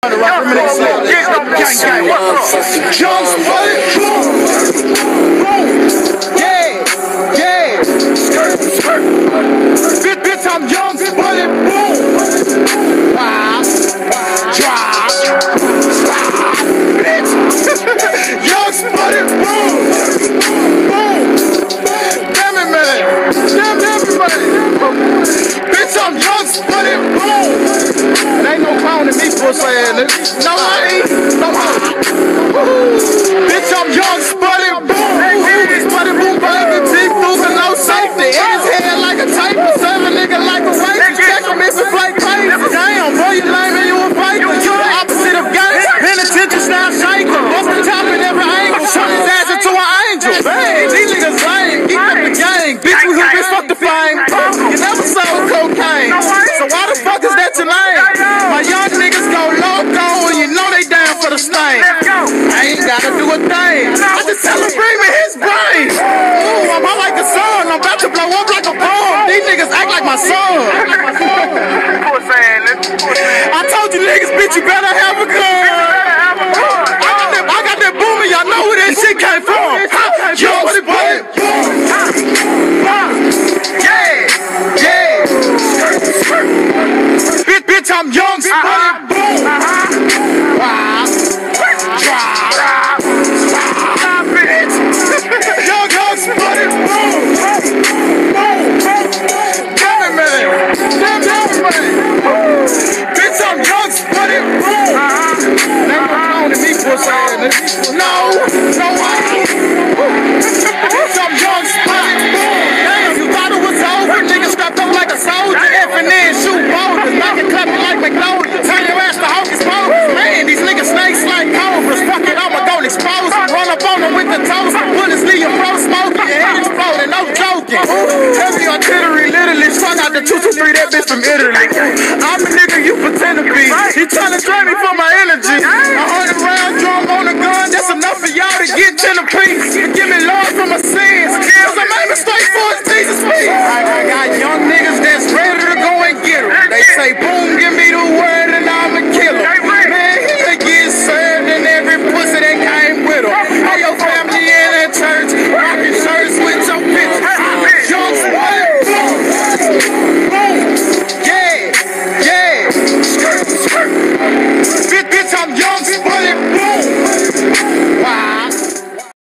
Bitch, I'm young, split, boom. Wow, drop, stop, bitch. Young, split, boom, boom. Damn it, man. Damn everybody. Bitch, I'm young, split, boom. It ain't no clowning me for saying it. No, I ain't. No, bitch, I'm young, split, boom. Split, boom, baby. Deep moving, no safety. In his head like a tape. Serve a nigga like a waiter. Check him if it play crazy. Damn, boy, you lame and you a fighter. You the opposite of gangster. Penitentiary style shaker. Bust the top in every angle. Turn his ass into an angel. Hey, these niggas lame. Eat up the gang. Bitch, we who bitch fuck the flame. You never sold cocaine. So why the fuck is that your name? My young niggas go loco and you know they down for the stain. I ain't gotta do a thing. I just tell him bring me his brain. Ooh, I'm hot like a sun. I'm about to blow up like a bomb. These niggas act like my son. I told you niggas, bitch, you better have a gun. I got that booming, y'all know where that shit came from. Young split, boom. Yeah. Bitch, I'm young split, boom. Wow. Drop. Stop, bitch. Young split, boom. Damn it, man. Damn everybody. Bitch, I'm young split, boom. Never clowning me for saying it. No, I ain't. Bitch, I'm young split, boom. Damn, you thought it was over. Niggas strapped up like a soldier. F and then shoot boulders. Knock it clapping like McDonald's. Turn your ass to hocus pocus. Man, these niggas snakes like cobras. Fuck it, I'ma go expose them. Run up on them with the toast. Bullets leave your bro smoking. Your head exploding, no joking. Heavy artillery, literally strung out the 223, that bitch from Italy. I'm the nigga you pretend to be. He tryna drain me for my energy. 100 round drum on a gun, that's enough for y'all to get 10 apiece. Give me love for my sins, cause I'm aiming straight for his Jesus feet.